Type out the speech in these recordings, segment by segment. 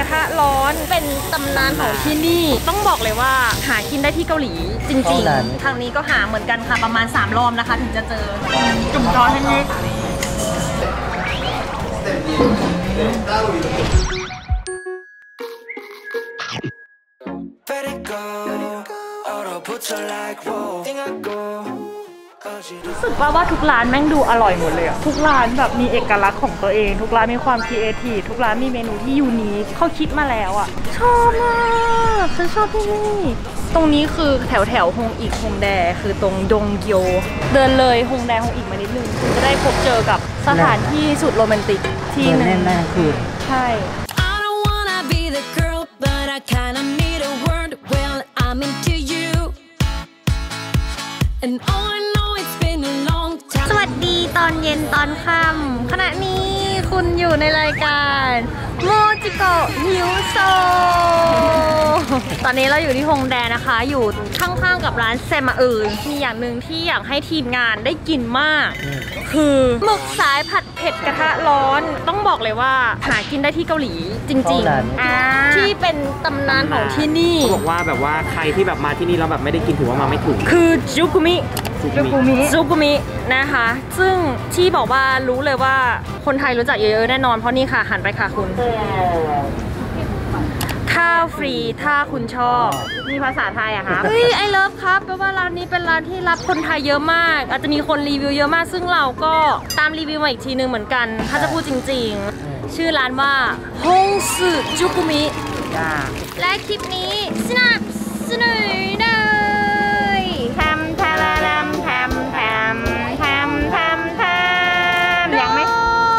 ทะร้อนเป็นตำนานของที่นี่ต้องบอกเลยว่าหากินได้ที่เกาหลีจริงๆทางนี้ก็หาเหมือนกันค่ะประมาณ3 รอบนะคะถึงจะเจอจุ่มร้อนนิดรู้สึกว่าทุกร้านแม่งดูอร่อยหมดเลยอะทุกร้านแบบมีเอกลักษณ์ของตัวเองทุกร้านมีความครีเอทีฟทุกร้านมีเมนูที่ยูนิคเขาคิดมาแล้วอะชอบมากฉันชอบที่นี่ตรงนี้คือแถวฮงอีกฮงแดคือตรงดงเกียวเดินเลยฮงแดฮงอีกมานิดนึงคุณจะได้พบเจอกับสถานที่สุดโรแมนติกที่หนึ่งแน่ๆคือใช่สวัสดีตอนเย็นตอนค่ำขณะนี้คุณอยู่ในรายการโมจิโกะฮิวโซตอนนี้เราอยู่ที่ฮงแดนะคะอยู่ข้างๆกับร้านแซมมามีอย่างหนึ่งที่อยากให้ทีมงานได้กินมากคือหมึกสายผัดเผ็ดกระทะร้อนต้องบอกเลยว่าหากินได้ที่เกาหลีจริงๆที่เป็นตำนานของที่นี่เขาบอกว่าแบบว่าใครที่แบบมาที่นี่แล้วแบบไม่ได้กินถือว่ามาไม่ถึงคือจูกุมินะคะซึ่งที่บอกว่ารู้เลยว่าคนไทยรู้จักเยอะๆแน่นอนเพราะนี่ค่ะหันไปค่ะคุณข้าวฟรีถ้าคุณชอบมีภาษาไทยอะครับไอเลิฟครับแปลว่าร้านนี้เป็นร้านที่รับคนไทยเยอะมากอาจจะมีคนรีวิวเยอะมากซึ่งเราก็ตามรีวิวมาอีกทีนึงเหมือนกันถ้าจะพูดจริงๆชื่อร้านว่าฮงสึจูกุมิและคลิปนี้สนับสนุนเลยแทมยังไม่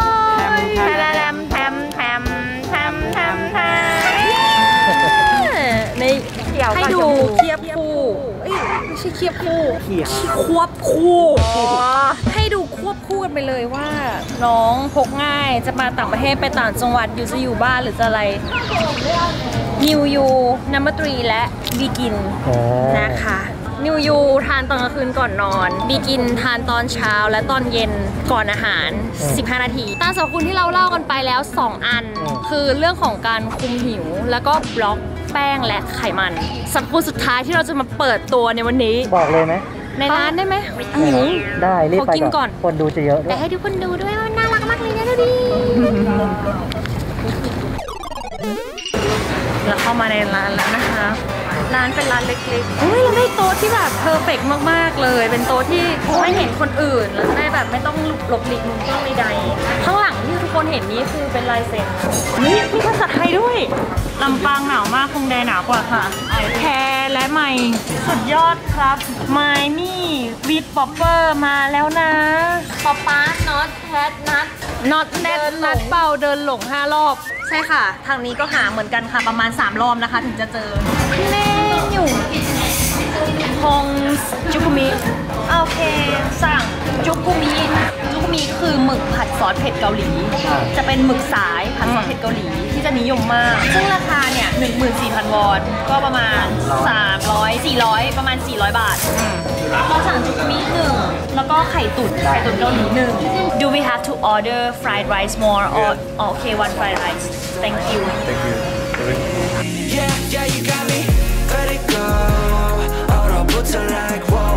ให้ดูเคียบคู่ไม่ใช่เคียบคู่ควบคู่ให้ดูควบคู่กันไปเลยว่าน้องพกง่ายจะมาต่างประเทศไปต่างจังหวัดอยู่จะอยู่บ้านหรือจะอะไรนิวยูนัมเบอร์3และบีกินนะคะนิวยูทานตอนกลางคืนก่อนนอนบีกินทานตอนเช้าและตอนเย็นก่อนอาหาร15 นาทีตามสรรพคุณที่เราเล่ากันไปแล้ว2 อันคือเรื่องของการคุมหิวแล้วก็บล็อกแป้งและไขมันสรรพคุณสุดท้ายที่เราจะมาเปิดตัวในวันนี้บอกเลยไหมในร้านได้ไหมหิวได้รีบไปก่อนคนดูจะเยอะแต่ให้ทุกคนดูด้วยน่ารักมากเลยนะดูดิเราเข้ามาในร้านแล้วนะคะร้านเป็นร้านเล็กๆเราได้โต๊ะที่แบบเพอร์เฟกต์มากๆเลยเป็นโต๊ะที่ไม่เห็นคนอื่นแล้วได้แบบไม่ต้องหลบหลีกมุมกล้องใดๆข้างหลังที่ทุกคนเห็นนี้คือเป็นลายเซ็นนี่มีภาษาไทยด้วยลำปางหนาวมากคงแดหนาวกว่าค่ะแคร์และไมสุดยอดครับไมมี่วิดป๊อปเปอร์มาแล้วนะป๊อปป้าน็อตแคทน็อตแนทนัดเป่าเดินหลง5 รอบใช่ค่ะทางนี้ก็หาเหมือนกันค่ะประมาณ3 รอบนะคะถึงจะเจอเมนูฮงจูกุมิโอเคสั่งจูกุมิคือหมึกผัดซอสเผ็ดเกาหลีจะเป็นหมึกสายผัดซอสเผ็ดเกาหลีที่จะนิยมมากซึ่งราคาเนี่ย 14,000 วอนก็ประมาณ400ประมาณ400 บาทเราสั่งจูกุมิ1แล้วก็ไข่ตุ๋นเกาหลี1 Do we have to order fried rice more or okay one fried rice thank you yeah you got me let it go 얼어붙어 like whoa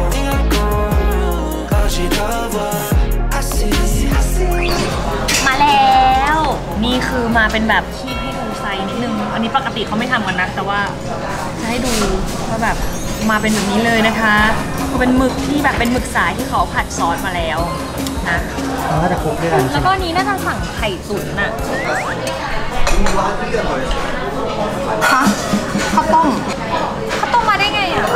I see มาแล้วนี่คือมาเป็นแบบคีบให้ดูไซส์นิดนึงอันนี้ปกติเขาไม่ทำกันนะแต่ว่าจะให้ดูว่าแบบมาเป็นแบบนี้เลยนะคะคือเป็นหมึกที่แบบเป็นหมึกสายที่เขาผัดซอสมาแล้วนะน่าจะครบด้วยกันแล้วก็นี้น่าจะสั่งไข่ตุ๋นน่ะฮะข้าวต้มมาได้ไงอ่ะ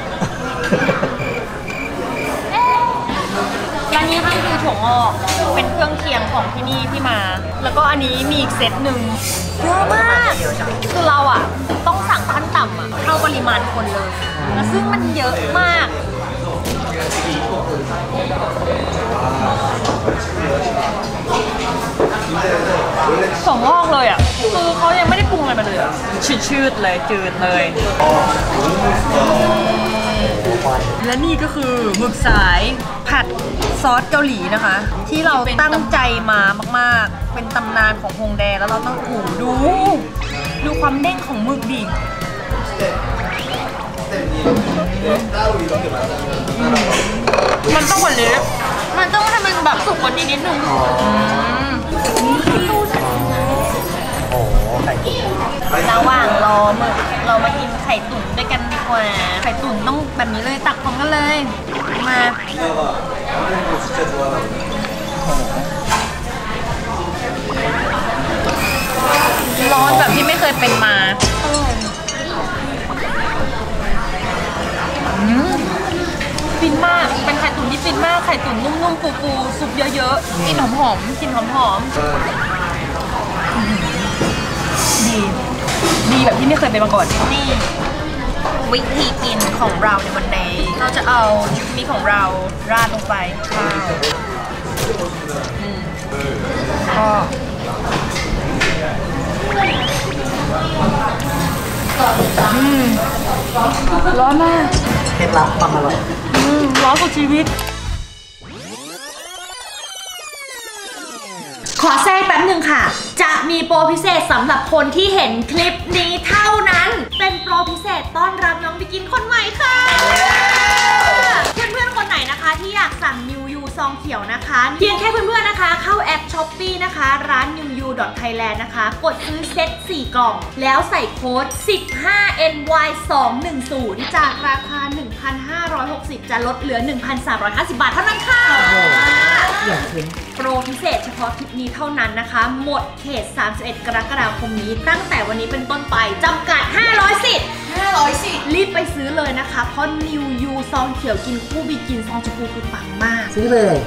ร้านนี้ค่ะคือถั่วงอกเป็นเครื่องเคียงของที่นี่ที่มาแล้วก็อันนี้มีอีกเซตหนึ่งเยอะมากคือเราอ่ะต้องสั่งขั้นต่ำอ่ะเท่าปริมาณคนเลยแล้วซึ่งมันเยอะมากถั่วงอกเลยอ่ะคือเขายังไม่ได้ปรุงอะไรมาเลยชืดเลยจืดเลยและนี่ก็คือหมึกสายผัดซอสเกาหลีนะคะที่เราตั้งใจมามากๆเป็นตำนานของฮงแดแล้วเราต้องดูดูความเด้งของหมึกดิมันต้องกว่านี้มันต้องให้มันแบบสุกกว่านี้นิดนึงโอ้ไข่ตุ๋นระหว่างรอหมึกเรามากินไข่ตุ๋นด้วยกันดีกว่าไข่ตุ๋นต้องแบบนี้เลยตักพร้อมกันเลยมาร้อนแบบที่ไม่เคยเป็นมาฟินมากเป็นไข่ตุ๋นที่ฟินมากไข่ตุ๋นนุ่มๆฟูๆซุปเยอะๆกลิ่นหอมๆกลิ่นหอมๆดีแบบที่ไม่เคยเป็นมาก่อนนี่วิธีกินของเราในวันนี้เราจะเอาชุดนี้ของเราราดลงไปข้าวก็ร้อนมากเคล็ดลับความอร่อยร้อนสุดชีวิตขอแทรกแป๊บหนึ่งค่ะจะมีโปรพิเศษสำหรับคนที่เห็นคลิปนี้เท่านั้นเป็นโปรพิเศษต้อนรับน้องบิกินคนใหม่ค่ะเพื่อนๆคนไหนนะคะที่อยากสั่ง New You ซองเขียวนะคะเพียงแค่เพื่อนๆนะคะเข้าแอป Shopee นะคะร้าน newyou.thailand นะคะกดซื้อเซ็ต4กล่องแล้วใส่โค้ด 15NY210 จากราคา 1,560 จะลดเหลือ 1,350 บาทเท่านั้นค่ะโปรพิเศษเฉพาะคลิปนี้เท่านั้นนะคะหมดเขต31กรกฎาคมนี้ตั้งแต่วันนี้เป็นต้นไปจำกัด500 สิทธิ์รีบไปซื้อเลยนะคะเพราะ New You ซองเขียวกินคู่บิกินซองชมพูคือปังมากซื้อเลย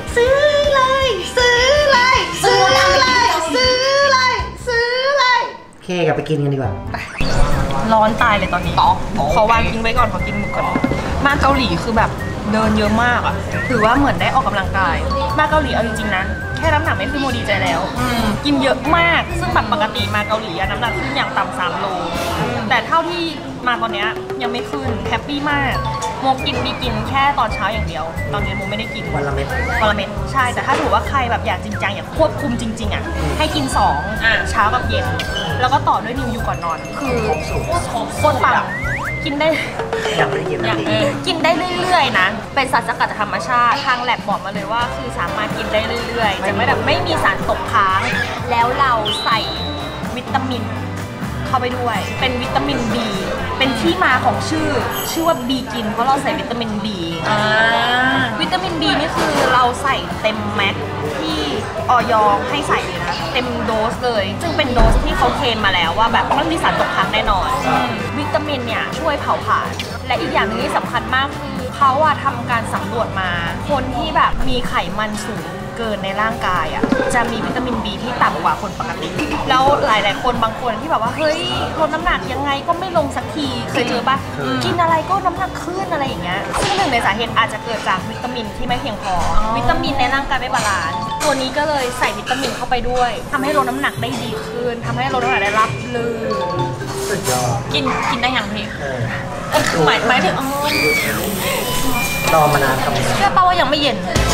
โอเคกลับไปกินกันดีกว่าร้อนตายเลยตอนนี้ขอวางทิ้งไว้ก่อนขอกินหมึกก่อนมาเกาหลีคือแบบเดินเยอะมากอ่ะถือว่าเหมือนได้ออกกำลังกายมาเกาหลีเอาจริงๆนะแค่น้ำหนักไม่ขึ้นโมดีใจแล้วกินเยอะมากซึ่งแบบปกติมาเกาหลีน้ำหนักขึ้นอย่างต่ำ3 โลแต่เท่าที่มาตอนนี้ยังไม่ขึ้นแฮปปี้มากโมกินแค่ตอนเช้าอย่างเดียวตอนนี้โมไม่ได้กินวันละเม็ดใช่แต่ถ้าถือว่าใครแบบอยากจริงจังอยากควบคุมจริงๆอ่ะให้กิน2เช้ากับเย็นแล้วก็ต่อด้วยนิวยูก่อนนอนคือโคตรปังกินได้กินได้เรื่อยๆนะเป็นสารสกัดจากธรรมชาติทางแลบบอกมาเลยว่าคือสามารถกินได้เรื่อยๆจะไม่แบบไม่มีสารตกค้างแล้วเราใส่วิตามินเข้าไปด้วยเป็นวิตามิน B เป็นที่มาของชื่อว่า B กินเพราะเราใส่วิตามิน B วิตามิน B นี่คือเราใส่เต็มแม็กที่อย.ให้ใส่เลยนะเต็มโดสเลยซึ่งเป็นโดสที่เขาเทรนมาแล้วว่าแบบไม่มีสารตกค้างแน่นอนวิตามินเนี่ยช่วยเผาผลาญและอีกอย่างนึงที่สำคัญมากคือเขาทำการสำรวจมาคนที่แบบมีไขมันสูงเกินในร่างกายจะมีวิตามิน B ที่ต่ำกว่าคนปกติแล้วหลายๆคนบางคนที่แบบว่าเฮ้ยลดน้ำหนักยังไงก็ไม่ลงสักทีเคยเจอปะกินอะไรก็น้ำหนักขึ้นอะไรอย่างเงี้ยซึ่งหนึ่งในสาเหตุอาจจะเกิดจากวิตามินที่ไม่เพียงพอวิตามินในร่างกายไม่บาลานซ์ตัวนี้ก็เลยใส่วิตามินเข้าไปด้วยทำให้ลดน้ำหนักได้ดีขึ้นทำให้ลดน้ำหนักได้รับลื่นกินได้อย่างพี่หมายถึงรอมานานครับเชื่อป่ะว่ายังไม่เย็น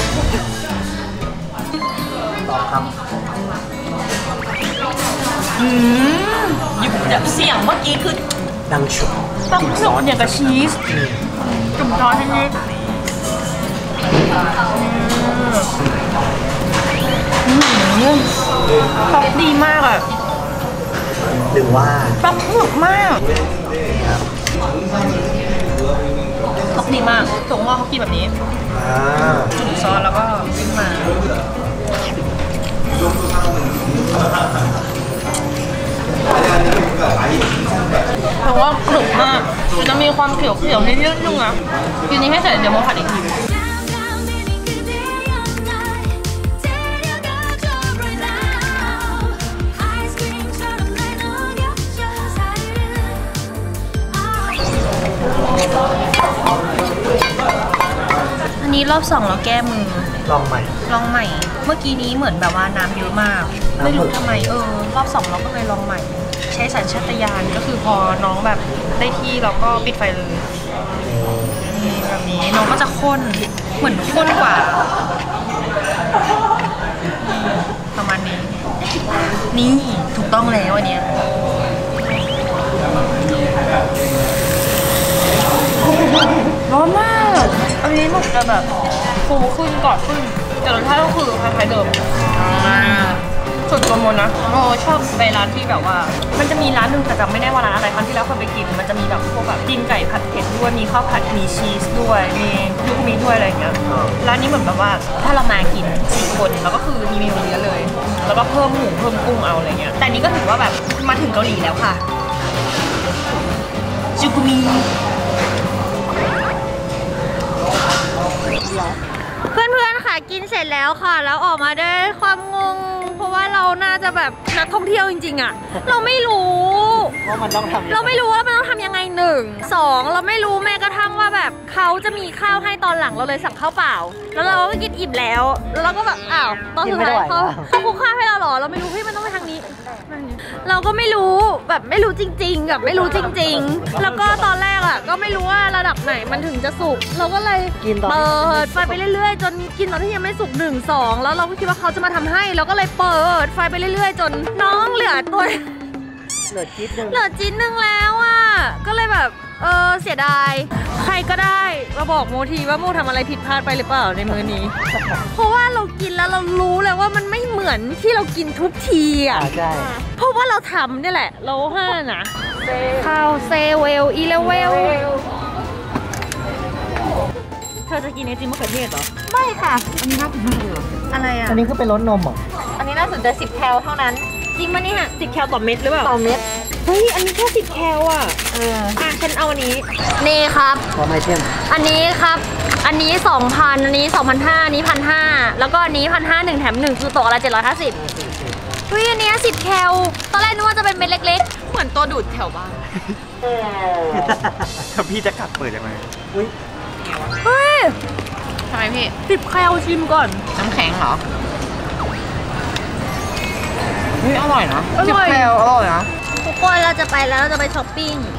ต่อครับเสียงเมื่อกี้คือดังชุบต้องซอสอย่างกับชีสจุ่มซอสให้นิดซอสดีมากอ่ะหรือว่าซอสหนึบมากซอสดีมากสงว่าเขากินแบบนี้จุ่มซอสแล้วก็ขึ้นมาเพราะว่ากรุบมากจะมีความเขียวนิดนึงนะทีนี้ให้ใส่เดี๋ยวโมผัดอีกทีอันนี้รอบ2แล้วแก้มือลองใหม่เมื่อกี้นี้เหมือนแบบว่าน้ำเยอะมากไม่รู้ทำไมรอบ2เราก็เลยลองใหม่ใช้สัญชาตญาณก็คือพอน้องแบบได้ที่เราก็ปิดไฟเลยแบบนี้น้องก็จะข้นเหมือนข้นกว่าประมาณนี้นี่ถูกต้องแล้วอันเนี้ยร้อนมากอันนี้มันจะแบบฟูขึ้นกรอบขึ้นแต่รสชาติก็คือคล้ายๆเดิมสุดโปรโมทนะโอ้ชอบไปร้านที่แบบว่ามันจะมีร้านหนึ่งแต่จำไม่ได้ว่าร้านอะไรครั้งที่แล้วเคยไปกินมันจะมีแบบพวกแบบตีนไก่ผัดเผ็ดด้วยมีข้าวผัดมีชีสด้วยมีลูกมีด้วยอะไรอย่างเงี้ยร้านนี้เหมือนแบบว่าถ้าเรามากิน4 คนแล้วก็คือมีเมนูเยอะเลยแล้วก็เพิ่มหมูเพิ่มกุ้งเอาอะไรเงี้ยแต่นี้ก็ถือว่าแบบมาถึงเกาหลีแล้วค่ะจูกุมิเพื่อนๆค่ะกินเสร็จแล้วค่ะแล้วออกมาได้ความงงเพราะว่าเราน่าจะแบบนักท่องเที่ยวจริงๆอะเราไม่รู้ว่ามันต้องทำเราไม่รู้ว่ามันต้องทำยังไง1 2เราไม่รู้แม้กระทั่งว่าแบบเขาจะมีข้าวให้ตอนหลังเราเลยสั่งข้าวเปล่าแล้วเราก็กินอิ่มแล้วเราก็แบบอ้าวตอนสุดท้ายเขาคุกข้าวให้เราหรอเราไม่รู้พี่มันต้องไปทางนี้เราก็ไม่รู้แบบไม่รู้จริงๆแบบไม่รู้จริงๆแล้วก็ตอนแรกอะก็ไม่รู้ว่าระดับไหนมันถึงจะสุกเราก็เลยเปิดไฟไปเรื่อยๆจนกินตอนที่ยังไม่สุก1 2แล้วเราก็คิดว่าเขาจะมาทำให้เราก็เลยเปิดไฟไปเรื่อยๆจนน้องเหลือตัวเหลือจิ๊ดนึงแล้วอ่ะก็เลยแบบเสียดายใครก็ได้มาบอกโมทีว่าโมทำอะไรผิดพลาดไปหรือเปล่าในมื้อนี้ เพราะว่าเรากินแล้วเรารู้เลยว่ามันไม่เหมือนที่เรากินทุกทีอ่ะใช่เพราะว่าเราทำนี่แหละเราห้านะข้าวเซเวลอีเลเวลเธอจะกินไอติมมะเขือเทศเหรอไม่ค่ะอันนี้น่ากินมากเลยอะไรอ่ะอันนี้คือเป็นรสนมเหรออันนี้น่าสนใจ10 แคลเท่านั้นจริงมั้ยเนี่ย10 แคลต่อเม็ดหรือเปล่าต่อเม็ดเฮ้ยอันนี้แค่10 แคลอ่ะฉันเอาอันนี้นี่ครับพร้อมไอเทมอันนี้ครับอันนี้ 2,000 อันนี้ 2,500 อันนี้ 1,500 แล้วก็อันนี้ 1,500 1 แถม 1คือตกอะไร750เฮ้ยอันนี้10 แคลตอนแรกนึกว่าจะเป็นเม็ดเล็กๆเหมือนตัวดูดแถวบ้านถ้าพี่จะกัดเปิดยังไงเฮ้ยทำไมพี่ 10 แคลชิมก่อนน้ำแข็งเหรอเฮ้ยอร่อยนะอร่อย 10 แคลอร่อยนะทุกคนเราจะไปแล้วเราจะไปช้อปปิ้ง